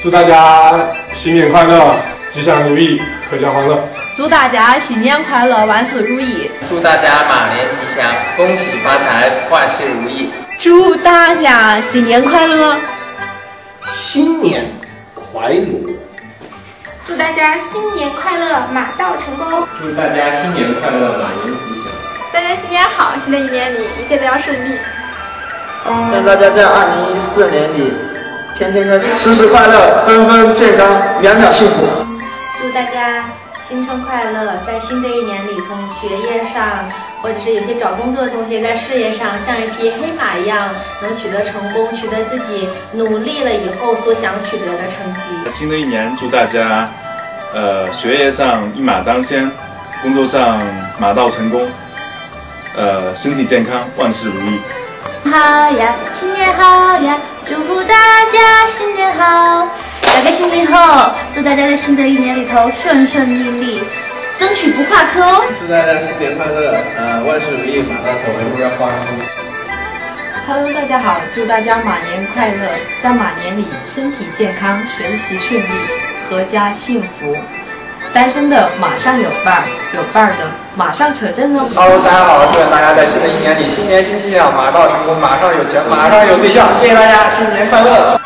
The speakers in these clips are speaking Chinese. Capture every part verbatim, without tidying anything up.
祝大家新年快乐，吉祥如意，阖家欢乐。 祝大家新年快乐，万事如意。 祝大家马年吉祥，恭喜发财，万事如意。 祝大家新年快乐， 新年快乐。 祝大家新年快乐，马到成功。 祝大家新年快乐，马年吉祥。 大家新年好，新的一年里一切都要顺利。 愿大家在二零一四年里天天开心，时时快乐，分分健康，秒秒幸福。 祝大家新春快乐，在新的一年里，从学业上，或者是有些找工作的同学在事业上像一匹黑马一样，能取得成功，取得自己努力了以后所想取得的成绩。 新的一年，祝大家，呃，学业上一马当先，工作上马到成功，呃，身体健康，万事如意。 好呀，新年好呀，祝福大家新年好。打开新的以后，祝大家在新的一年里头顺顺利利，争取不跨科哦。 祝大家新年快乐，呃，万事如意，马到成功，阖家欢乐。 Hello， 大家好，祝大家马年快乐，在马年里身体健康，学习顺利，阖家幸福。单身的马上有伴儿，有伴儿的马上扯证哦。 Hello， 大家好，祝愿大家在新的一年里，新年新气象，马到成功，马上有钱，马上有对象。谢谢大家，新年快乐。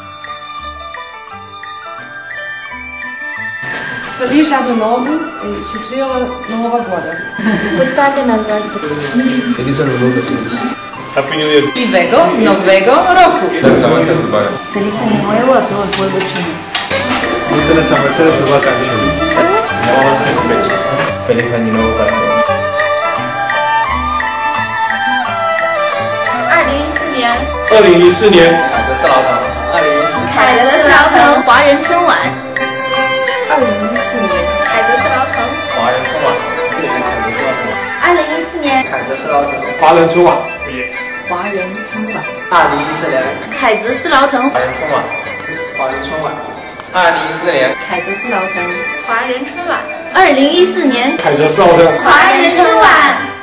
Feliz Ano Novo e счастливого Нового года. Feliz Ano Novo a todos. Happy New Year. Nowego, nowego roku. Feliz Año Nuevo a todo el pueblo chino. Mulțumesc am înțeles să vă atenție. Feliz Año Nuevo para todos. 二零一四年， 二零一四年， 凯泽斯劳滕， 二零一四， 凯泽斯劳滕华人春晚。 二零一四年， 凯泽斯劳滕华人春晚。 二零一四年， 凯泽斯劳滕华人春晚。 华人春晚。 二零一四年， 凯泽斯劳滕华人春晚。 华人春晚。 二零一四年， 凯泽斯劳滕华人春晚。 二零一四年， 凯泽斯劳滕华人春晚。